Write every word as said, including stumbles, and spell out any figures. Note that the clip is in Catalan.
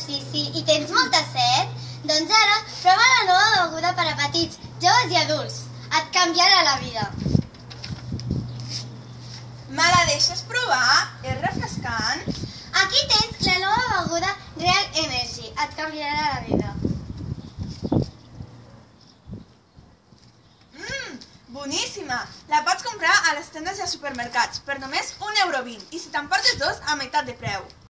sí, sí. I tens molta set? Doncs ara prova la nova beguda per a petits, joves i adults. Et canviarà la vida. Me la deixes provar? És refrescant? Aquí tens la nova beguda Real Energy. Et canviarà la vida. Mmm, boníssima! La pots comprar a les tendes i als supermercats per només un euro vint i si te'n portes dos, a meitat de preu.